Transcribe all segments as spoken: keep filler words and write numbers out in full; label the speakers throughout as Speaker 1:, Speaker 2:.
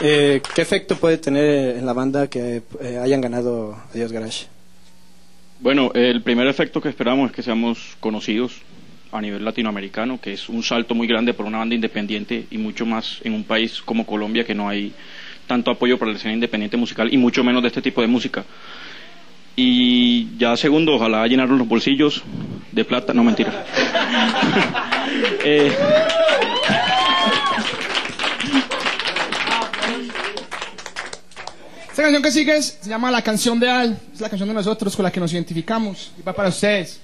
Speaker 1: Eh, ¿Qué efecto puede tener en la banda que eh, hayan ganado Adiós Garage?
Speaker 2: Bueno, el primer efecto que esperamos es que seamos conocidos a nivel latinoamericano, que es un salto muy grande para una banda independiente y mucho más en un país como Colombia, que no hay tanto apoyo para la escena independiente musical y mucho menos de este tipo de música. Y ya segundo, ojalá llenarnos los bolsillos de plata, no mentira. eh,
Speaker 3: Esta canción que sigue es- se llama La Canción de Al. Es la canción de nosotros con la que nos identificamos. Y va para ustedes.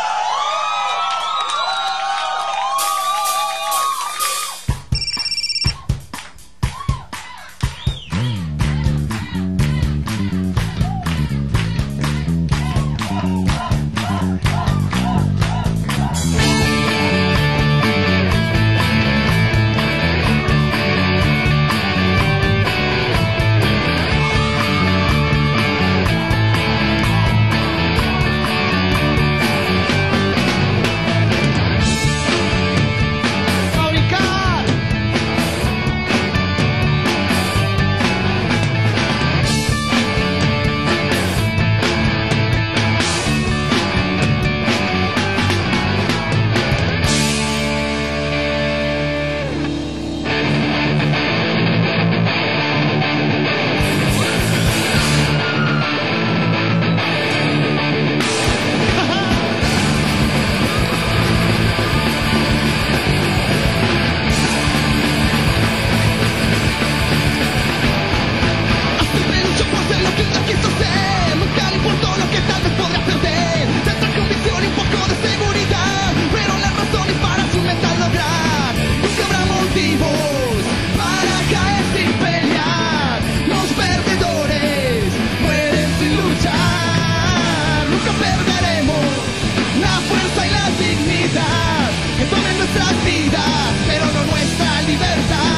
Speaker 3: ¡Fabricar!
Speaker 4: Siempre lucho por ser lo que no quiso ser. Nunca le importó lo que tal vez podría perder. Tanta convicción y un poco de seguridad fueron las razones para su mental lograr. Nunca habrá motivos para caer sin pelear. Los perdedores mueren sin luchar. Nunca perderemos la fuerza y la dignidad que tomen nuestras vidas, pero no nuestra libertad.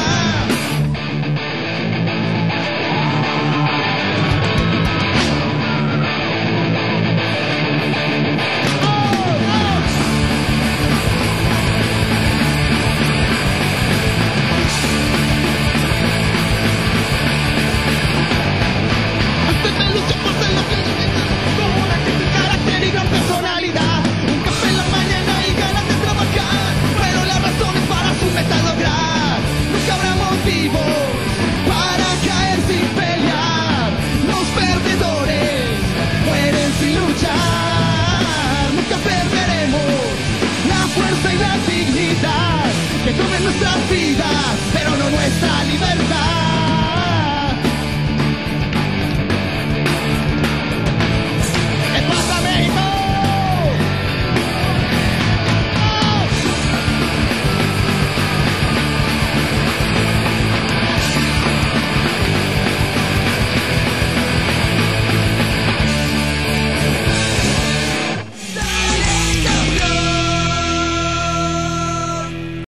Speaker 4: Siempre lucho por ser lo que con una actitud, carácter y gran personalidad. Un café en la mañana y ganas de trabajar fueron las razones para su meta lograr. Nunca habrá motivos para caer sin pelear. Los perdedores mueren sin luchar. Nunca perderemos la fuerza y la dignidad que tomen nuestras vidas, pero no nuestra libertad.